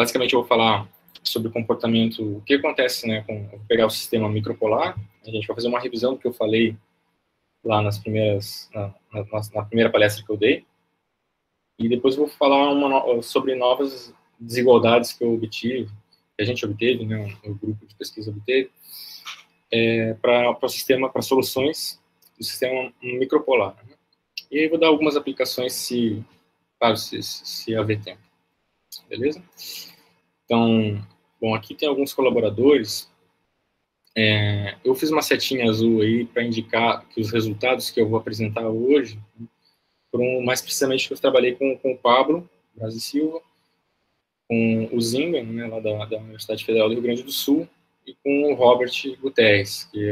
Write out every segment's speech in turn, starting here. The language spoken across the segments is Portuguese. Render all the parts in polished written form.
basicamente eu vou falar sobre o comportamento, o que acontece, né, vou pegar o sistema micropolar, a gente vai fazer uma revisão do que eu falei lá na primeira palestra que eu dei, e depois eu vou falar sobre novas desigualdades que eu obtive, que a gente obteve, né, o grupo de pesquisa obteve, para soluções do sistema micropolar. Né? E aí eu vou dar algumas aplicações claro, se haver tempo. Beleza? Então, bom, aqui tem alguns colaboradores. Eu fiz uma setinha azul aí para indicar que os resultados que eu vou apresentar hoje foram mais precisamente que eu trabalhei com o Pablo Braz e Silva, com o Zinga, né, lá da Universidade Federal do Rio Grande do Sul, e com o Robert Guterres, que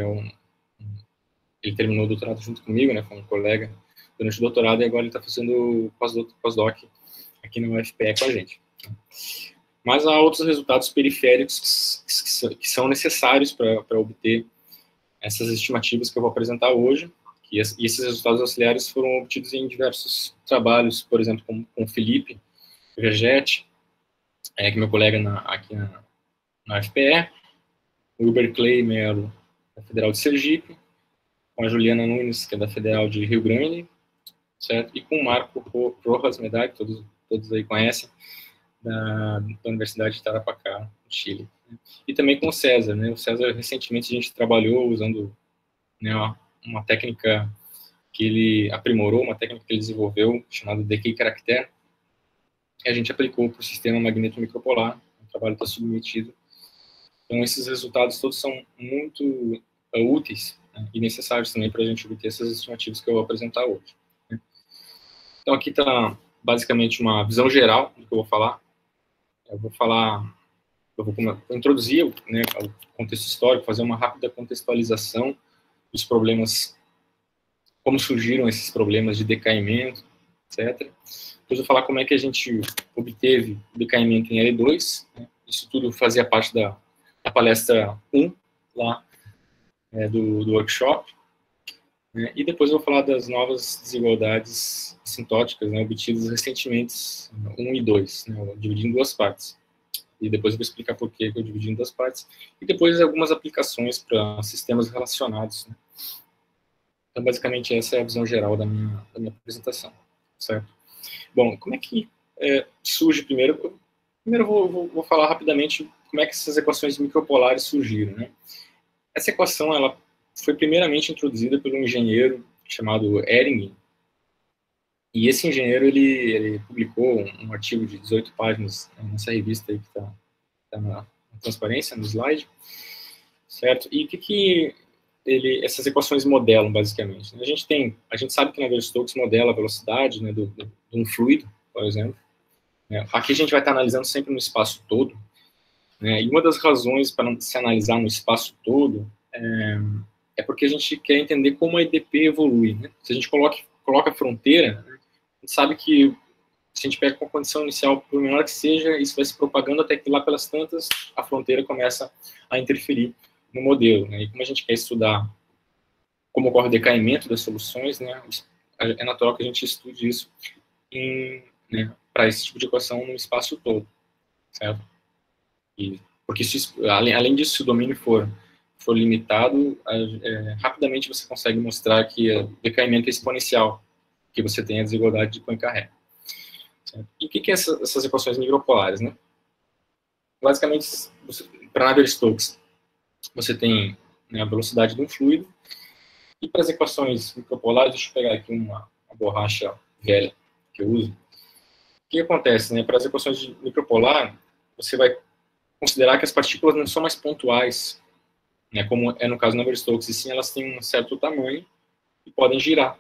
ele terminou o doutorado junto comigo, né, foi um colega durante o doutorado, e agora ele está fazendo pós-doc aqui na UFPE com a gente. Mas há outros resultados periféricos que são necessários para obter essas estimativas que eu vou apresentar hoje, e esses resultados auxiliares foram obtidos em diversos trabalhos, por exemplo, com o Felipe Vergetti, que é meu colega aqui na UFPE, o Wilber Clay Melo, da Federal de Sergipe, com a Juliana Nunes, que é da Federal de Rio Grande, certo? E com o Marco Rojas Medag, todos aí conhecem, da Universidade de Tarapacá, no Chile. E também com o César, né? O César, recentemente, a gente trabalhou usando, né, uma técnica que ele aprimorou, uma técnica que ele desenvolveu, chamada Decay Character, e a gente aplicou para o sistema magneto-micropolar. O trabalho está submetido. Então, esses resultados todos são muito úteis, né, e necessários também para a gente obter essas estimativas que eu vou apresentar hoje. Né? Então, aqui está basicamente uma visão geral do que eu vou falar. Eu vou introduzir, né, o contexto histórico, fazer uma rápida contextualização dos problemas, como surgiram esses problemas de decaimento, etc. Depois eu vou falar como é que a gente obteve o decaimento em L2, né? Isso tudo fazia parte da palestra 1, lá, do workshop, né? E depois eu vou falar das novas desigualdades assintóticas, né, obtidas recentemente, 1 e 2, né, eu dividi em duas partes. E depois eu vou explicar por que eu dividi em duas partes. E depois algumas aplicações para sistemas relacionados, né? Então, basicamente, essa é a visão geral da minha apresentação, certo? Bom, como é que surge primeiro? Primeiro eu vou falar rapidamente como é que essas equações micropolares surgiram, né? Essa equação, ela foi primeiramente introduzida por um engenheiro chamado Ehringen, e esse engenheiro, ele publicou um artigo de 18 páginas nessa revista aí que está na transparência, no slide, certo? E o que essas equações modelam, basicamente? A gente sabe que Navier-Stokes modela a velocidade, né, de um fluido, por exemplo. Né? Aqui a gente vai estar analisando sempre no espaço todo, né? E uma das razões para se analisar no espaço todo é porque a gente quer entender como a EDP evolui. Né? Se a gente coloca a fronteira, né, a gente sabe que se a gente pega com a condição inicial, por menor que seja, isso vai se propagando até que lá pelas tantas a fronteira começa a interferir no modelo. Né? E como a gente quer estudar como ocorre o decaimento das soluções, né, é natural que a gente estude isso né, para esse tipo de equação no espaço todo, certo? Porque além disso, se o domínio for limitado, rapidamente você consegue mostrar que o decaimento é exponencial, que você tem a desigualdade de Poincare. E o que é essas equações micropolares, né? Basicamente, para Navier-Stokes, você tem, né, a velocidade de um fluido, e para as equações micropolares, deixa eu pegar aqui uma borracha velha que eu uso. O que acontece, né? Para as equações de micropolar, você vai considerar que as partículas não são mais pontuais, né, como é no caso do Navier-Stokes, e sim elas têm um certo tamanho e podem girar.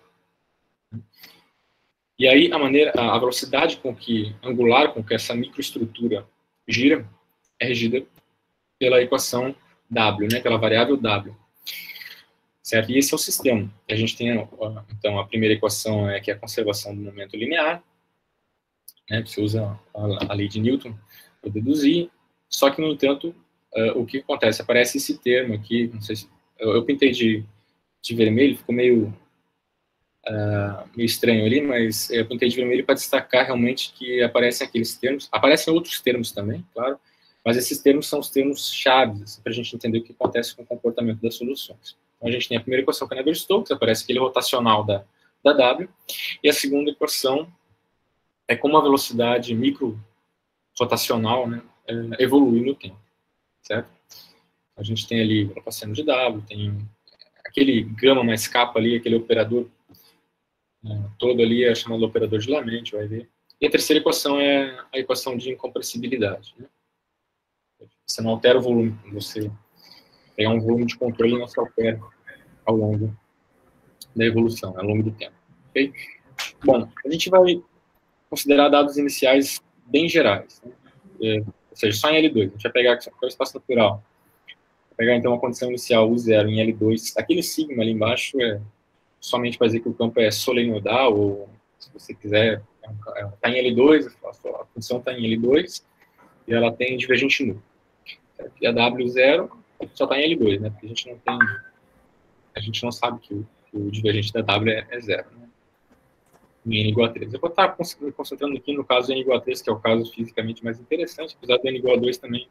E aí a velocidade angular com que essa microestrutura gira é regida pela equação W, né, pela variável W. Certo? E esse é o sistema. A gente tem, então, a primeira equação que é a conservação do momento linear, né, você usa a lei de Newton para deduzir, só que, no entanto, o que acontece? Aparece esse termo aqui, não sei se, eu pintei de vermelho, ficou meio meio estranho ali, mas eu pintei de vermelho para destacar realmente que aparecem aqueles termos, aparecem outros termos também, claro, mas esses termos são os termos chaves, assim, para a gente entender o que acontece com o comportamento das soluções. Então, a gente tem a primeira equação, que é Navier-Stokes, aparece aquele rotacional da W, e a segunda equação é como a velocidade micro-rotacional, né, evolui no tempo, certo? A gente tem ali a passando de W, tem aquele gama mais kappa ali, aquele operador todo ali é chamado operador de Lamete, vai ver. E a terceira equação é a equação de incompressibilidade, né? Você não altera o volume, você pegar um volume de controle e não se altera ao longo da evolução, ao longo do tempo. Okay? Bom, a gente vai considerar dados iniciais bem gerais, né? Ou seja, só em L2. A gente vai pegar aqui o espaço natural. Vai pegar, então, a condição inicial U0 em L2. Aquele sigma ali embaixo é somente para dizer que o campo é solenodal, ou, se você quiser, está em L2, a função está em L2, e ela tem divergente nu. E a W0 só está em L2, né? Porque a gente não sabe que o divergente da W é zero, né? Em N igual a 3. Eu vou estar me concentrando aqui no caso N igual a 3, que é o caso fisicamente mais interessante, apesar do N igual a 2 também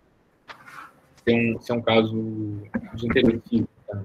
ser um caso de interesse físico. Tá?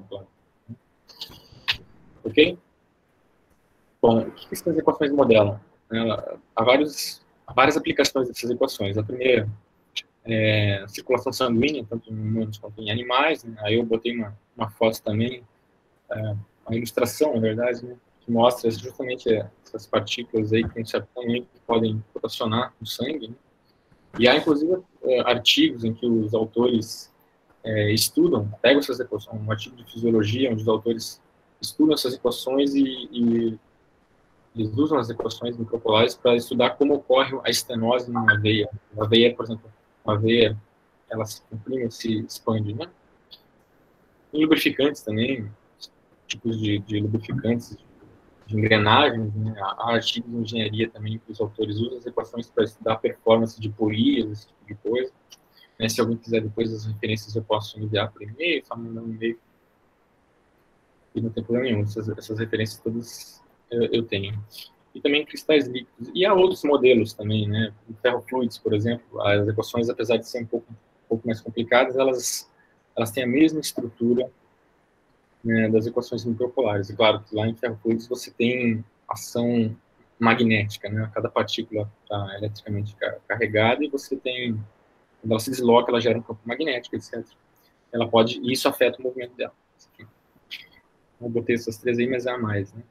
Ok? Bom, o que essas equações modelam? Há várias aplicações dessas equações. A primeira é circulação sanguínea, tanto em humanos quanto em animais. Né? Aí eu botei uma foto também, uma ilustração, na verdade, né? Que mostra justamente essas partículas aí que, em certo momento, podem rotacionar no sangue. Né? E há, inclusive, artigos em que os autores estudam, pegam essas equações, um artigo de fisiologia, onde os autores estudam essas equações e eles usam as equações micropolares para estudar como ocorre a estenose numa veia. Uma veia, por exemplo, uma veia, ela se comprime, se expande, né? Em lubrificantes também, tipos de lubrificantes, de engrenagens, né? Há artigos de engenharia também que os autores usam as equações para estudar a performance de polias, esse tipo de coisa. Né? Se alguém quiser depois as referências, eu posso enviar por e-mail, só mandar um e-mail. E não tem problema nenhum, essas referências todas eu tenho. E também cristais líquidos. E há outros modelos também, né? Ferrofluidos, por exemplo, as equações, apesar de serem um pouco mais complicadas, elas têm a mesma estrutura, né, das equações micropolares. E claro que lá em ferrofluidos você tem ação magnética, né? Cada partícula está eletricamente carregada e você tem, quando ela se desloca, ela gera um campo magnético, etc. E isso afeta o movimento dela. Eu botei essas três aí, mas há mais, né?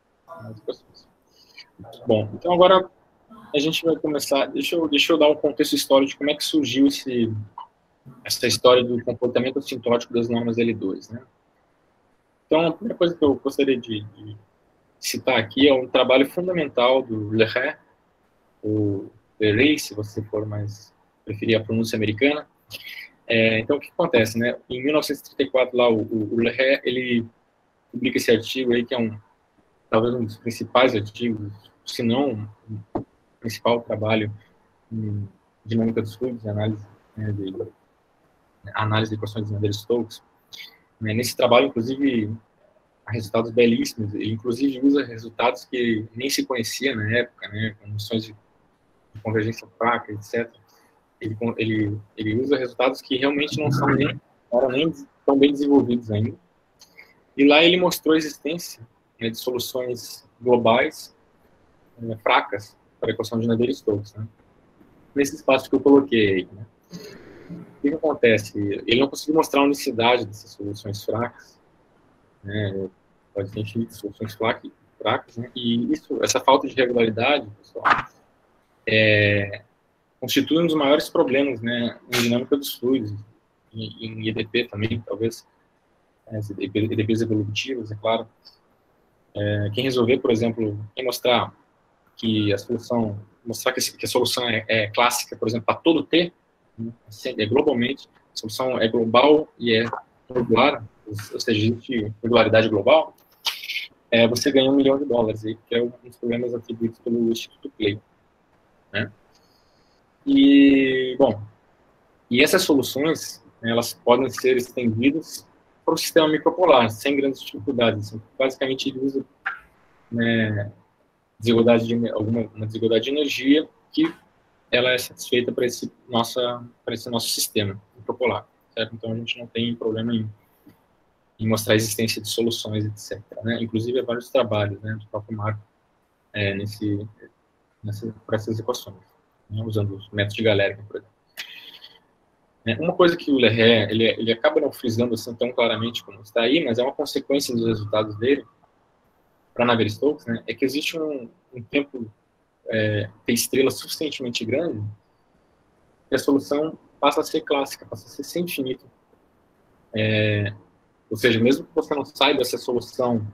Bom, então agora a gente vai começar. Deixa eu dar um contexto histórico de como é que surgiu essa história do comportamento assintótico das normas L2, né? Então, a primeira coisa que eu gostaria de citar aqui é um trabalho fundamental do Leray, ou Leray, se você for mais preferir a pronúncia americana. Então, o que acontece, né? Em 1934, lá, o Leray, ele publica esse artigo aí, que é talvez um dos principais artigos, se não o principal trabalho em dinâmica dos fluidos, análise, né, análise de equações de Navier-Stokes. Nesse trabalho, inclusive, há resultados belíssimos. Ele, inclusive, usa resultados que nem se conhecia na época, né, com noções de convergência fraca, etc. Ele usa resultados que realmente não eram nem tão bem desenvolvidos ainda. E lá ele mostrou a existência, né, de soluções globais fracas para a equação de Navier-Stokes, né? Nesse espaço que eu coloquei, né? O que acontece? Ele não conseguiu mostrar a unicidade dessas soluções fracas, né? Pode ter infinitas soluções fracas, né? E essa falta de regularidade, pessoal, constitui um dos maiores problemas, né, em dinâmica dos fluidos, em EDP também, talvez, EDPs evolutivos, é claro. Quem resolver, por exemplo, mostrar que a solução é clássica, por exemplo, para todo T, né, globalmente, a solução é global e é regular, ou seja, existe regularidade global, você ganha $1 milhão aí, que é um dos problemas atribuídos pelo Instituto Clay, né? E essas soluções, né, elas podem ser estendidas para o sistema micropolar, sem grandes dificuldades. Assim. Basicamente, ele usa né, desigualdade uma desigualdade de energia que ela é satisfeita para esse nosso sistema micropolar, certo? Então a gente não tem problema em mostrar a existência de soluções, etc. Né? Inclusive, há vários trabalhos, né, do próprio Marco para essas equações, né, usando os métodos de Galerkin, por exemplo. Uma coisa que o Lerré, ele acaba não frisando assim tão claramente como está aí, mas é uma consequência dos resultados dele para Navier-Stokes, né, é que existe um tempo T estrela suficientemente grande que a solução passa a ser clássica, passa a ser sem infinito. Ou seja, mesmo que você não saiba essa solução,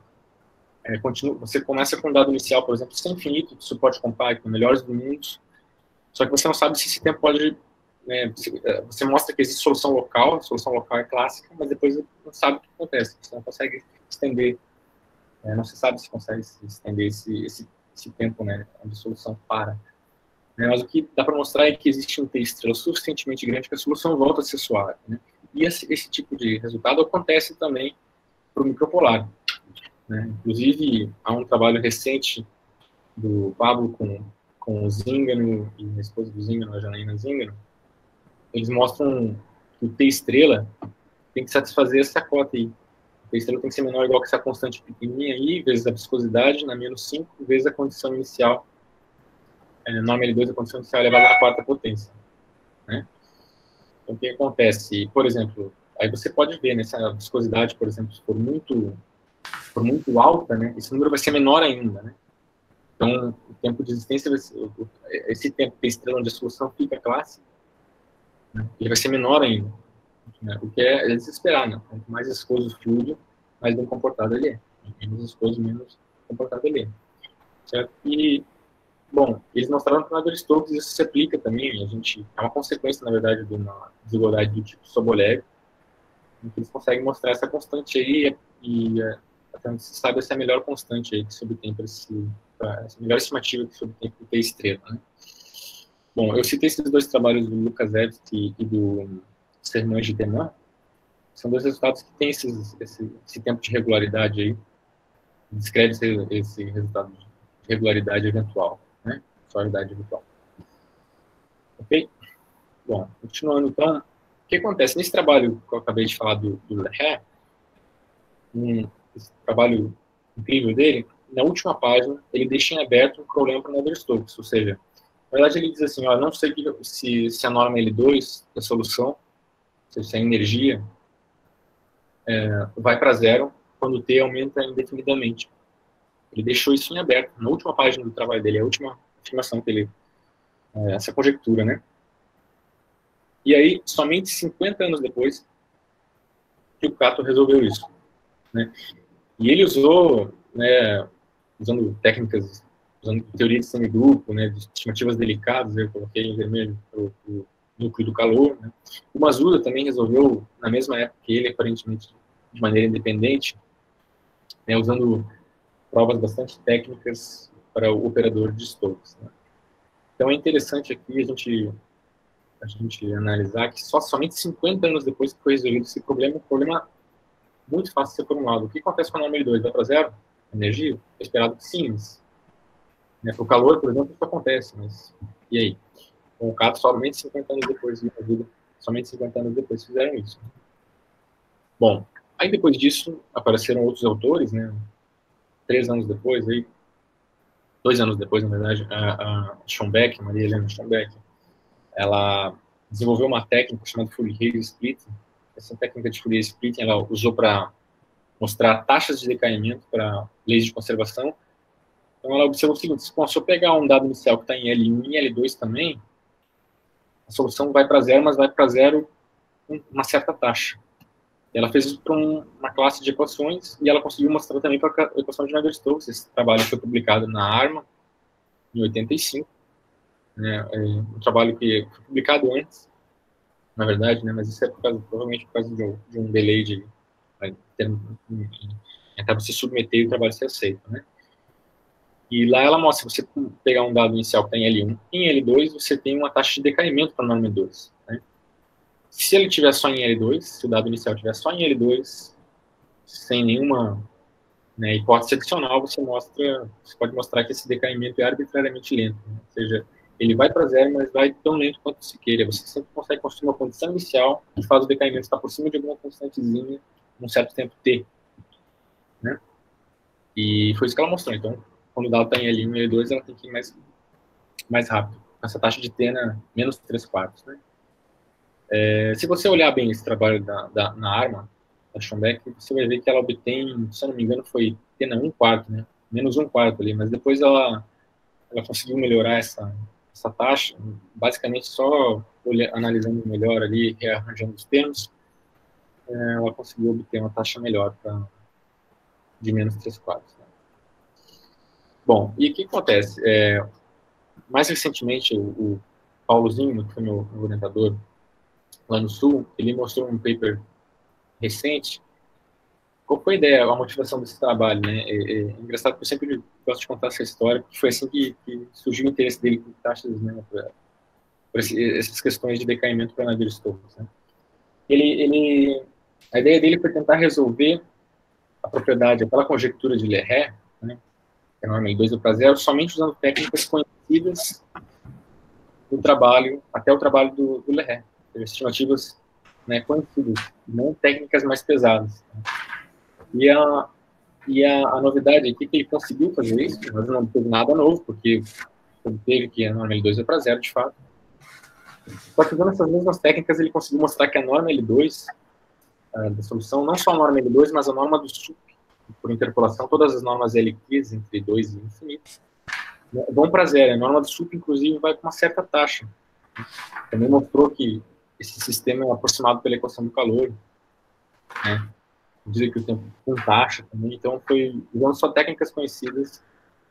você começa com um dado inicial, por exemplo, sem infinito, que você pode comparar com melhores do mundo, só que você não sabe se esse tempo pode... você mostra que existe solução local, a solução local é clássica, mas depois não sabe o que acontece, você não consegue estender, não se sabe se consegue estender esse tempo, né, onde a solução para. Mas o que dá para mostrar é que existe um T estrela suficientemente grande que a solução volta a ser suave, né? E esse tipo de resultado acontece também para o micropolar, né? Inclusive, há um trabalho recente do Pablo com o Zingano e a esposa do Zingano, a Janaína Zingano. Eles mostram que o T estrela tem que satisfazer essa cota aí. O T estrela tem que ser menor ou igual que essa constante pequenininha aí, vezes a viscosidade, na menos 5, vezes a condição inicial. Norma L2, a condição inicial elevada à quarta potência, né? Então, o que acontece? Por exemplo, aí você pode ver nessa viscosidade, por exemplo, se for muito alta, né, esse número vai ser menor ainda, né? Então, o tempo de existência, esse tempo de estrela onde a solução fica clássica, né, ele vai ser menor ainda, né? O que é desesperar, né? Quanto mais viscoso o fluido, mais bem comportado ele é. Menos viscoso, menos comportado ele é. Certo? E bom, eles mostraram que na Navier-Stokes isso se aplica também. É uma consequência, na verdade, de uma desigualdade do tipo Sobolev, em que eles conseguem mostrar essa constante aí e até onde se sabe essa é a melhor constante aí que se obtém essa melhor estimativa que se obtém para o T estrela, né? Bom, eu citei esses dois trabalhos do Lukaszewski e do Serman Giteman. São dois resultados que têm esse tempo de regularidade aí, descreve esse resultado de regularidade eventual, né? Solidariedade eventual. Ok? Bom, continuando então, o que acontece? Nesse trabalho que eu acabei de falar do Lerré, esse trabalho incrível dele, na última página, ele deixa em aberto um problema para Navier-Stokes, ou seja, na verdade ele diz assim, ó, não sei se a norma L2, a solução, ou seja, se a energia vai para zero quando o T aumenta indefinidamente. Ele deixou isso em aberto, na última página do trabalho dele, a última afirmação que ele, essa conjectura, né? E aí, somente 50 anos depois, que o Cato resolveu isso, né? E ele usou, né, usando técnicas, usando teoria de semigrupo, né, de estimativas delicadas, eu coloquei em vermelho o núcleo do calor, né? O Masuda também resolveu, na mesma época que ele, aparentemente de maneira independente, né, usando provas bastante técnicas para o operador de Stokes, né? Então é interessante aqui a gente analisar que somente 50 anos depois que foi resolvido esse problema, um problema muito fácil de ser formulado. O que acontece com a norma L2? Vai para zero? Energia? É esperado que sim, mas, né, para o calor, por exemplo, isso acontece, mas e aí? Com o Cato, somente 50 anos depois de vida, somente 50 anos depois fizeram isso. Bom, aí depois disso apareceram outros autores, né? 3 anos depois, aí, 2 anos depois, na verdade, a Schombeck, Maria Helena Schombeck, ela desenvolveu uma técnica chamada Fourier splitting. Essa técnica de Fourier splitting ela usou para mostrar taxas de decaimento para leis de conservação. Então ela observou o seguinte: se eu pegar um dado inicial que está em L1 e L2 também, a solução vai para zero, mas vai para zero com uma certa taxa. E ela fez isso para uma classe de equações e ela conseguiu mostrar também para a equação de Navier-Stokes. Esse trabalho foi publicado na ARMA em 85. Né, um trabalho que foi publicado antes, na verdade, né, mas isso é provavelmente por causa de um delay de acaba se submeter e o trabalho ser aceito, né? E lá ela mostra, se você pegar um dado inicial que está em L1, em L2 você tem uma taxa de decaimento para a norma L2, né? Se ele tiver só em L2, se o dado inicial tiver só em L2, sem nenhuma Né? Hipótese adicional, você pode mostrar que esse decaimento é arbitrariamente lento, né? Ou seja, ele vai para zero, mas vai tão lento quanto se queira. Você sempre consegue construir uma condição inicial que faz o decaimento estar por cima de alguma constantezinha num certo tempo t. Né? E foi isso que ela mostrou. Então, quando o dado está em L1 e L2, ela tem que ir mais rápido. Essa taxa de t na menos 3/4. Né? Se você olhar bem esse trabalho na ARMA, da Schombeck, você vai ver que ela obtém, se eu não me engano, foi t na 1/4, né? Menos 1/4 ali, mas depois ela conseguiu melhorar essa taxa, basicamente só analisando melhor ali, rearranjando os termos, ela conseguiu obter uma taxa melhor de menos 3/4. Né? Bom, e o que acontece? Mais recentemente, o Paulozinho, que foi meu orientador lá no Sul, ele mostrou um paper recente. Qual foi a ideia, a motivação desse trabalho, né? É engraçado que eu sempre gosto de contar essa história, porque foi assim que surgiu o interesse dele por taxas, né, por essas questões de decaimento para navios toldos, né? A ideia dele foi tentar resolver a propriedade, aquela conjectura de Lerré, né, que é a norma L2/0, somente usando técnicas conhecidas do trabalho, até o trabalho do Lerré, estimativas, né, conhecidas, não técnicas mais pesadas. Né? E a novidade aqui é que ele conseguiu fazer isso, mas não teve nada novo, porque teve que a norma L2/0, de fato. Só que usando essas mesmas técnicas, ele conseguiu mostrar que a norma L2 da solução, não só a norma L2, mas a norma do SUP, por interpolação, todas as normas LQs entre 2 e infinito, vão para zero. A norma do SUP, inclusive, vai com uma certa taxa. Também mostrou que esse sistema é aproximado pela equação do calor, né? Dizer que o tempo com taxa também, então foi usando só técnicas conhecidas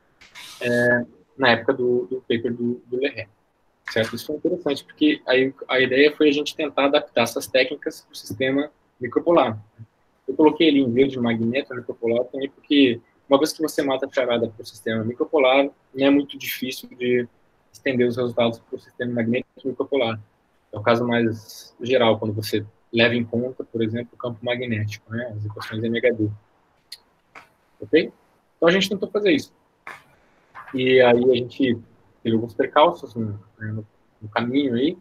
na época do paper do Lerré, certo? Isso foi interessante, porque aí a ideia foi a gente tentar adaptar essas técnicas para o sistema micropolar. Eu coloquei ele em verde magneto micropolar também porque uma vez que você mata a charada para o sistema micropolar, não é muito difícil de estender os resultados para o sistema magnético micropolar. É o caso mais geral, quando você leva em conta, por exemplo, o campo magnético, né, as equações MHD. Ok? Então a gente tentou fazer isso. E aí a gente teve alguns percalços no caminho aí.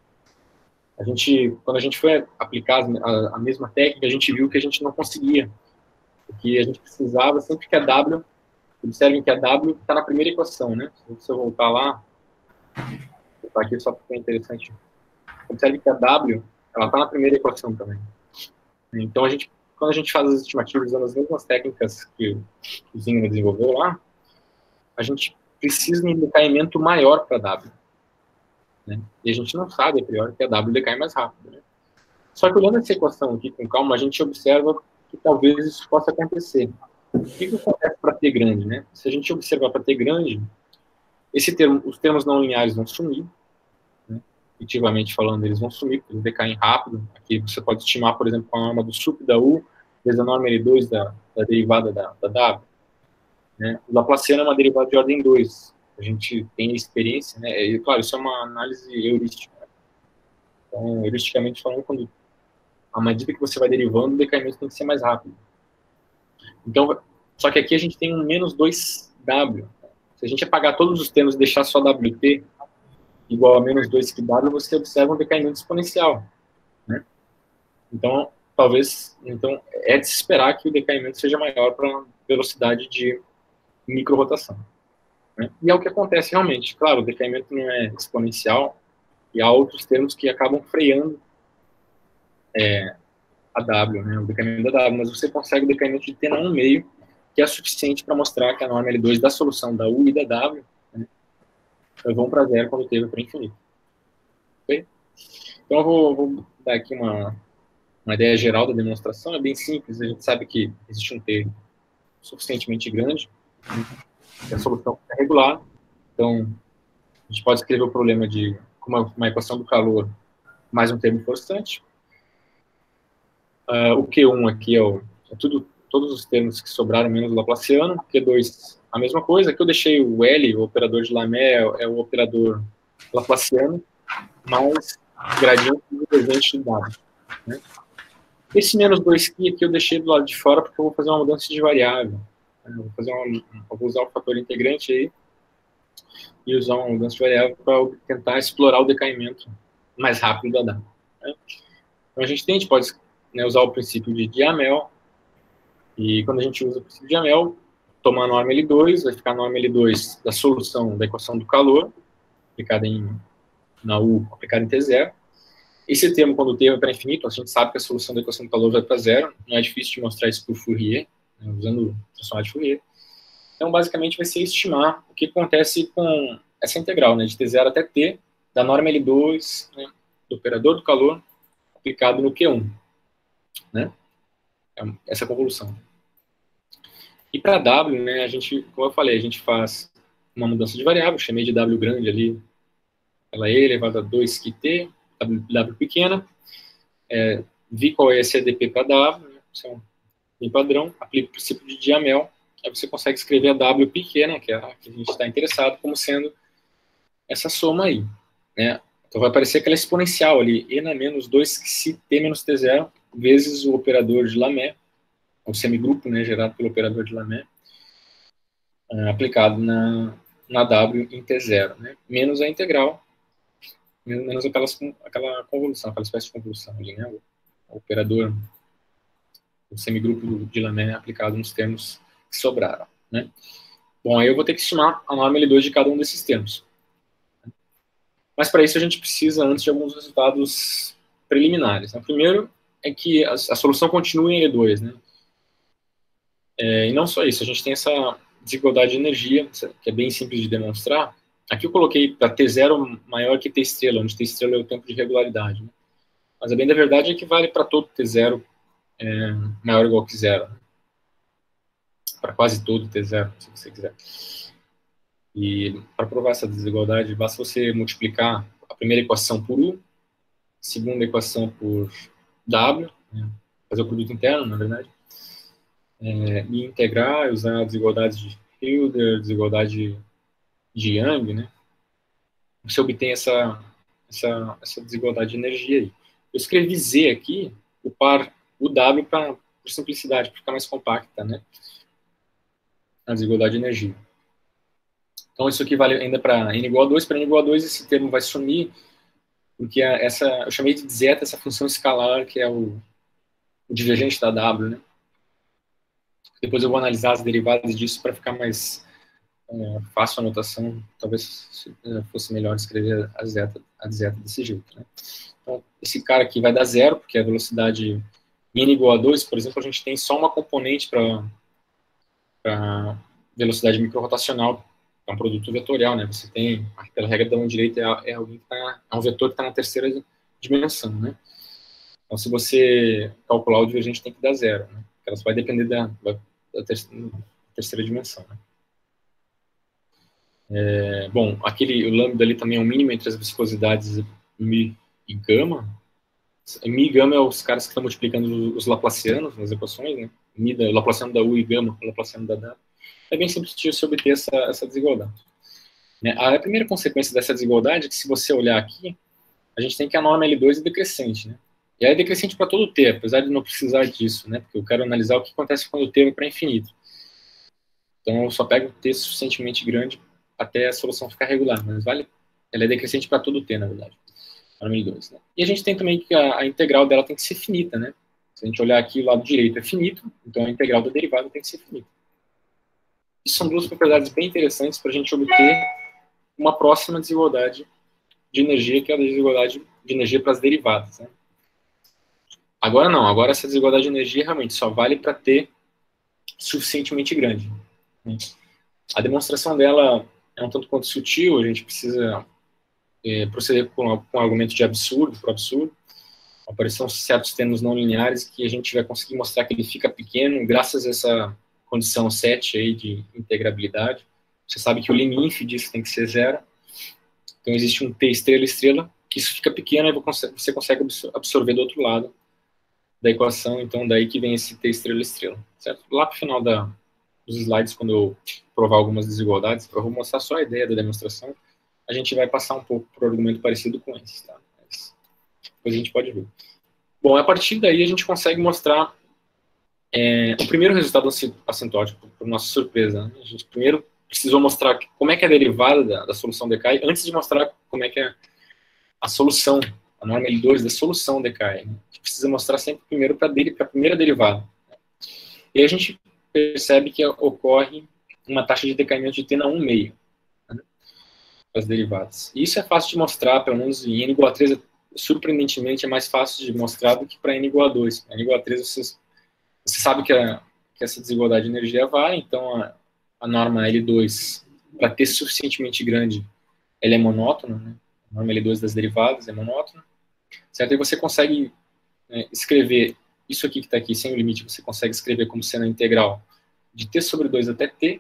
Quando a gente foi aplicar a mesma técnica, a gente viu que a gente não conseguia. Porque a gente precisava, sempre que a W, observem que a W está na primeira equação, né? Se eu voltar lá, vou botar aqui só porque é interessante. Observe que a W, ela está na primeira equação também. Então, quando a gente faz as estimativas usando as mesmas técnicas que o Zinga desenvolveu lá, a gente precisa de um decaimento maior para a W. Né? E a gente não sabe, a priori, que a W decai mais rápido. Né? Só que olhando essa equação aqui com calma, a gente observa que talvez isso possa acontecer. O que acontece para T grande? Né? Se a gente observar para T grande, os termos não lineares vão sumir. Né? Efetivamente falando, eles vão sumir, porque eles decaem rápido. Aqui você pode estimar, por exemplo, com a norma do SUP da U, vezes a norma L2 da derivada da W. Né? O Laplaciano é uma derivada de ordem 2. A gente tem experiência, né? E, claro, isso é uma análise heurística. Né? Então, heuristicamente falando, à medida que você vai derivando, o decaimento tem que ser mais rápido. Então, só que aqui a gente tem um menos 2W. Se a gente apagar todos os termos e deixar só WT igual a menos 2QW, você observa um decaimento exponencial. Né? Então, é de se esperar que o decaimento seja maior para a velocidade de microrotação. Né? E é o que acontece realmente. Claro, o decaimento não é exponencial, e há outros termos que acabam freando a W, né, o decaimento da W, mas você consegue o decaimento de T na 1,5, que é suficiente para mostrar que a norma L2 da solução da U e da W, né, vão para zero quando o T vai para infinito. Okay? Então eu vou dar aqui uma ideia geral da demonstração, é bem simples, a gente sabe que existe um T suficientemente grande, né, que a solução é regular, então a gente pode escrever o problema de uma equação do calor mais um termo forçante. O Q1 aqui é todos os termos que sobraram menos o Laplaciano. Q2, a mesma coisa. Aqui eu deixei o L, o operador de Lamé, é o operador Laplaciano, mais gradiente divergente de W. Né? Esse menos 2Q aqui eu deixei do lado de fora porque eu vou fazer uma mudança de variável. Eu vou usar o fator integrante aí e usar uma mudança de variável para tentar explorar o decaimento mais rápido da W. Né? Então, a gente pode, né, usar o princípio de Diamel, e quando a gente usa o princípio de Diamel, toma a norma L2, vai ficar a norma L2 da solução da equação do calor, aplicada na U, aplicada em T0. Esse termo, quando o termo é para infinito, a gente sabe que a solução da equação do calor vai para zero, não é difícil de mostrar isso por Fourier, né, usando o transformador de Fourier. Então, basicamente, vai ser estimar o que acontece com essa integral, né, de T0 até T, da norma L2, né, do operador do calor, aplicado no Q1. Né? Essa convolução. E para W, né, a gente, como eu falei, a gente faz uma mudança de variável, chamei de W grande ali, ela é elevado a 2 QT, W pequena, vi qual é esse ADP para W, né, isso é um padrão, aplica o princípio de Diamel, aí você consegue escrever a W pequena, que é a que a gente está interessado, como sendo essa soma aí. Né? Então vai aparecer aquela exponencial ali, E na menos 2 se T menos T0, vezes o operador de Lamé, o semigrupo, né, gerado pelo operador de Lamé, aplicado na W em T0, né, menos a integral, menos aquela convolução, aquela espécie de convolução ali, né, o operador, o semigrupo de Lamé aplicado nos termos que sobraram. Né. Bom, aí eu vou ter que estimar a norma L2 de cada um desses termos. Mas para isso a gente precisa antes de alguns resultados preliminares. Né. Primeiro é que a solução continue em E2, né. E não só isso, a gente tem essa desigualdade de energia, que é bem simples de demonstrar. Aqui eu coloquei para T0 maior que T estrela, onde T estrela é o tempo de regularidade. Né? Mas a bem da verdade é que vale para todo T0 maior ou igual que zero. Né? Para quase todo T0, se você quiser. E para provar essa desigualdade, basta você multiplicar a primeira equação por U, a segunda equação por W, né? Fazer o produto interno, na verdade, e integrar, usar a desigualdade de Hilder, desigualdade de Young, né? Você obtém essa desigualdade de energia aí. Eu escrevi Z aqui, o W por simplicidade, para ficar mais compacta, né? A desigualdade de energia. Então, isso aqui vale ainda para N igual a 2. Para N igual a 2, esse termo vai sumir, porque eu chamei de zeta essa função escalar, que é o divergente da W, né? Depois eu vou analisar as derivadas disso para ficar mais fácil a anotação. Talvez fosse melhor escrever a zeta desse jeito, né? Então, esse cara aqui vai dar zero, porque a velocidade n igual a 2, por exemplo, a gente tem só uma componente para velocidade microrotacional, é um produto vetorial, né? Você tem, pela regra da mão direita, é um vetor que está na terceira dimensão, né? Então, se você calcular o divergente, tem que dar zero, né? Porque ela vai depender da terceira dimensão, né? Bom, o lambda ali também é o mínimo entre as viscosidades μ e gama. μ e gama é os caras que estão multiplicando os laplacianos nas equações, né? O laplaciano da U e gama, o laplaciano da W. É bem simples de se obter essa desigualdade. Né? A primeira consequência dessa desigualdade é que, se você olhar aqui, a gente tem que a norma L2 é decrescente, né? E aí é decrescente para todo o T, apesar de não precisar disso, né? Porque eu quero analisar o que acontece quando o T vai para infinito. Então, eu só pego o T suficientemente grande até a solução ficar regular, mas ela é decrescente para todo o T, na verdade. Norma L2, né? E a gente tem também que a integral dela tem que ser finita, né? Se a gente olhar aqui, o lado direito é finito, então a integral da derivada tem que ser finita. Isso são duas propriedades bem interessantes para a gente obter uma próxima desigualdade de energia, que é a desigualdade de energia para as derivadas. Né? Agora não, agora essa desigualdade de energia realmente só vale para T suficientemente grande. Né? A demonstração dela é um tanto quanto sutil, a gente precisa proceder com um argumento de absurdo por absurdo. Aparecerão certos termos não lineares que a gente vai conseguir mostrar que ele fica pequeno graças a essa condição 7 aí de integrabilidade. Você sabe que o lim-inf disso tem que ser zero. Então, existe um T estrela-estrela, que isso fica pequeno, e você consegue absorver do outro lado da equação. Então, daí que vem esse T estrela-estrela. Certo? Lá para o final dos slides, quando eu provar algumas desigualdades, eu vou mostrar só a ideia da demonstração. A gente vai passar um pouco por um argumento parecido com esse. Tá? Mas depois a gente pode ver. Bom, a partir daí a gente consegue mostrar O primeiro resultado assintótico, por nossa surpresa, né? A gente primeiro precisou mostrar como é que a derivada da solução decai, antes de mostrar como é que a solução, a norma L2 da solução decai. Né? A gente precisa mostrar sempre primeiro para a primeira derivada. E aí a gente percebe que ocorre uma taxa de decaimento de T na 1,5, né, as derivadas. E isso é fácil de mostrar, pelo menos em n igual a 3, surpreendentemente é mais fácil de mostrar do que para n igual a 2. N igual a 3 você sabe que essa desigualdade de energia vale, então a norma L2, para T suficientemente grande, ela é monótona, né? A norma L2 das derivadas é monótona, certo? E você consegue escrever isso aqui que está aqui, sem o limite, você consegue escrever como sendo a integral de T sobre 2 até T.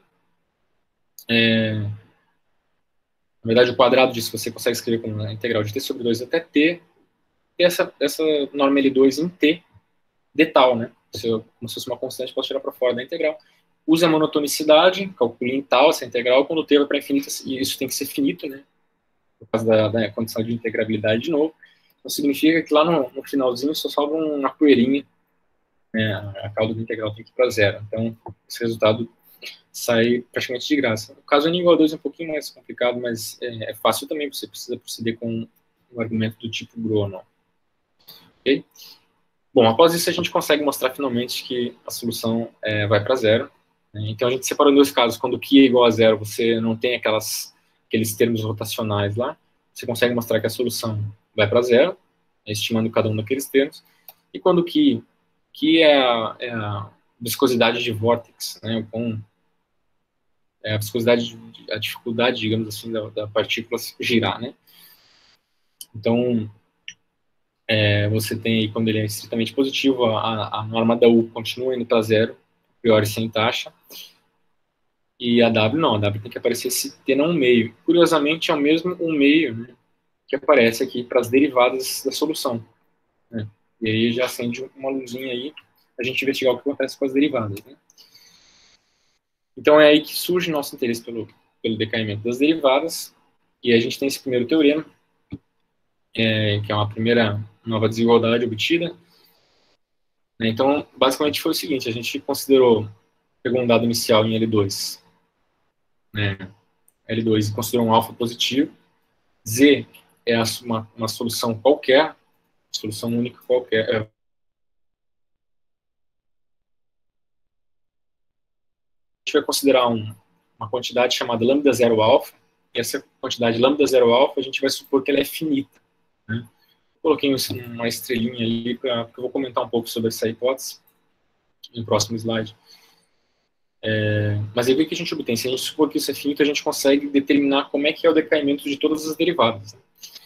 Na verdade, o quadrado disso você consegue escrever como a integral de T sobre 2 até T. E essa norma L2 em T, de tal, né? Como se fosse uma constante, posso tirar para fora da integral. Usa a monotonicidade, calcule em tal essa integral, quando o T vai para infinito, e isso tem que ser finito, né? Por causa da condição de integrabilidade de novo. Então significa que lá no finalzinho só sobra uma poeirinha, né? A cauda da integral tem que ir para zero. Então, esse resultado sai praticamente de graça. O caso N igual a 2 é um pouquinho mais complicado, mas é fácil também, você precisa proceder com um argumento do tipo Gromov. Ok? Bom, após isso a gente consegue mostrar finalmente que a solução vai para zero. Né? Então a gente separou em dois casos. Quando Q é igual a zero, você não tem aqueles termos rotacionais lá. Você consegue mostrar que a solução vai para zero, estimando cada um daqueles termos. E quando Q é a viscosidade de vórtex, né? A viscosidade, a dificuldade, digamos assim, da partícula girar, né? Então, você tem aí, quando ele é estritamente positivo, a norma da U continua indo para zero, a priori sem taxa, e a W não, a W tem que aparecer esse T na 1,5. Curiosamente, é o mesmo 1,5, né, que aparece aqui para as derivadas da solução. Né? E aí já acende uma luzinha aí, a gente investigar o que acontece com as derivadas. Né? Então é aí que surge nosso interesse pelo decaimento das derivadas, e a gente tem esse primeiro teorema, que é uma primeira nova desigualdade obtida. Então, basicamente foi o seguinte, a gente pegou um dado inicial em L2, né, L2 e considerou um alfa positivo, Z é uma solução qualquer, solução única qualquer. A gente vai considerar uma quantidade chamada lambda zero alfa, e essa quantidade lambda zero alfa a gente vai supor que ela é finita. Né? Coloquei uma estrelinha ali, porque eu vou comentar um pouco sobre essa hipótese no próximo slide. Mas aí o que a gente obtém? Se a gente supor que isso é finito, a gente consegue determinar como é que é o decaimento de todas as derivadas. Né?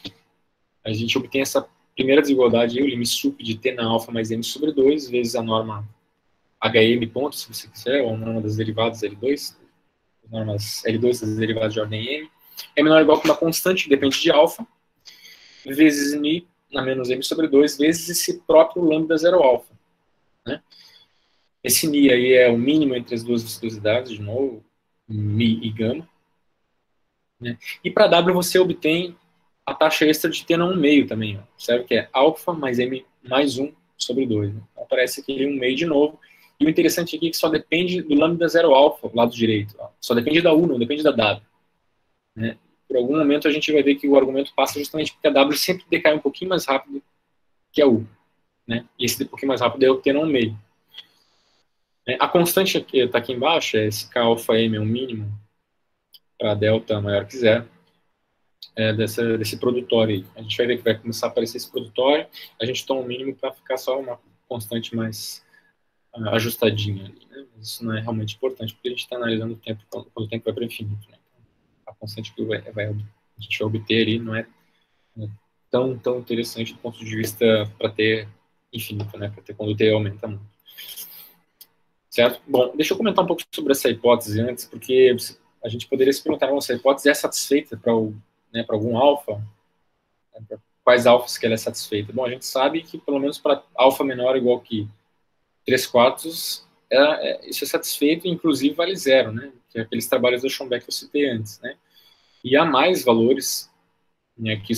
A gente obtém essa primeira desigualdade, o limite sup de T na alfa mais M sobre 2, vezes a norma HM ponto, se você quiser, ou a norma das derivadas L2, as normas L2 das derivadas de ordem M. É menor ou igual que uma constante que depende de alfa, vezes mi na menos M sobre 2, vezes esse próprio lambda zero alfa. Né? Esse mi aí é o mínimo entre as duas viscosidades, de novo, mi e gama. Né? E para W você obtém a taxa extra de T na 1,5 também, certo? Que é alfa mais M mais 1 sobre 2. Né? Então aparece aqui 1,5 de novo. E o interessante aqui é que só depende do lambda zero alfa, lado direito. Ó. Só depende da U, não depende da W. Né? Por algum momento a gente vai ver que o argumento passa justamente porque a W sempre decai um pouquinho mais rápido que a U. Né? E esse um pouquinho mais rápido é o T na 1,5. A constante que está aqui embaixo, esse K alfa M é o mínimo para delta maior que zero. Desse produtório aí. A gente vai ver que vai começar a aparecer esse produtório, a gente toma o mínimo para ficar só uma constante mais ajustadinha ali, né? Mas isso não é realmente importante, porque a gente está analisando o tempo quando o tempo vai para o infinito. Né? A constante que a gente vai obter ali não é tão interessante do ponto de vista para ter infinito, né? Para ter quando o T aumenta muito. Certo? Bom, deixa eu comentar um pouco sobre essa hipótese antes, porque a gente poderia se perguntar, essa hipótese é satisfeita para algum alfa? Né, quais alfas que ela é satisfeita? Bom, a gente sabe que pelo menos para alfa menor ou igual que 3/4, isso é satisfeito, inclusive vale zero, né? Que é aqueles trabalhos do Schombeck que eu citei antes, né? E há mais valores, né, que